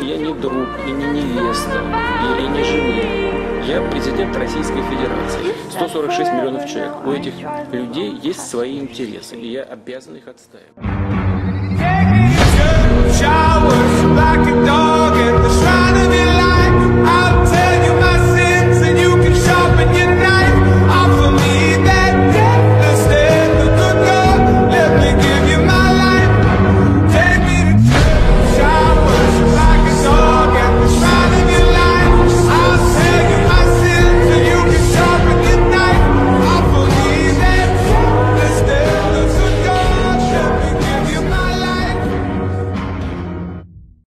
Я не друг, и не невеста, или не жена. Я президент Российской Федерации. 146 миллионов человек. У этих людей есть свои интересы, и я обязан их отстаивать.